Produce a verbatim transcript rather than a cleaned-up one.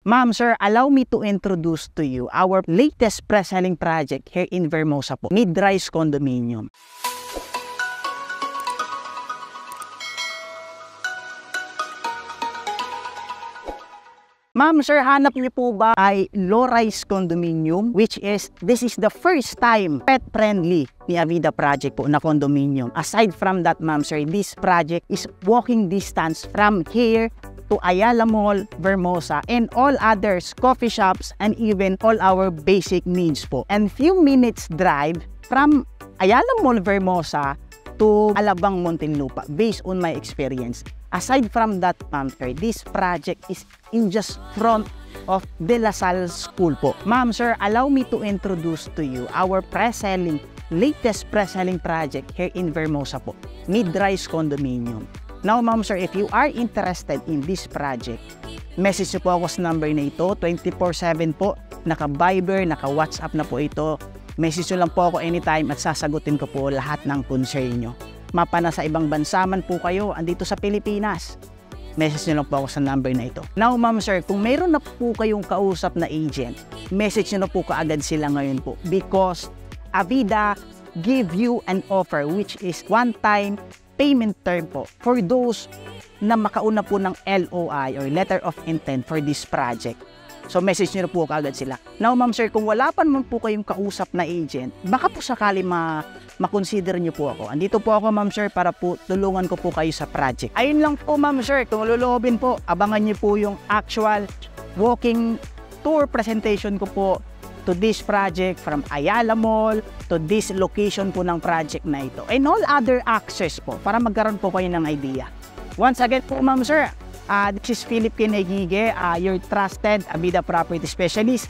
Ma'am, sir, allow me to introduce to you our latest pre-selling project here in Vermosa po, mid-rise condominium. Ma'am, sir, hanap niyo po ba ay low-rise condominium, which is, this is the first time pet-friendly ni Avida project po na condominium. Aside from that, ma'am, sir, this project is walking distance from here to Ayala Mall, Vermosa, and all others, coffee shops, and even all our basic needs po. And few minutes drive from Ayala Mall, Vermosa to Alabang, Muntinlupa, based on my experience. Aside from that, ma'am, sir, this project is in just front of De La Salle School po. Ma'am, sir, allow me to introduce to you our pre-selling, latest pre-selling project here in Vermosa po, mid-rise condominium. Now, ma'am, sir, if you are interested in this project, message nyo po ako sa number na ito, twenty-four seven po, naka-Viber, naka-WhatsApp na po ito. Message nyo lang po ako anytime at sasagutin ko po lahat ng concern nyo. Mapa na sa ibang bansa man po kayo, andito sa Pilipinas, message nyo lang po ako sa number na ito. Now, ma'am, sir, kung mayroon na po kayong kausap na agent, message nyo na po kaagad sila ngayon po because Avida give you an offer which is one-time payment term po for those na makauna po ng L O I or letter of intent for this project. So message nyo na po kaagad sila. Now, ma'am, sir, kung wala pa naman po kayong kausap na agent, baka po sakali ma makonsider nyo po ako. Andito po ako, ma'am, sir, para po tulungan ko po kayo sa project. Ayun lang po, ma'am, sir, kung lulobin po, abangan nyo po yung actual walking tour presentation ko po to this project from Ayala Mall to this location po ng project na ito and all other access po para magkaroon po kayo ng idea. Once again po, ma'am, sir, uh, this is Philip Kinegige, uh, your trusted Avida property specialist.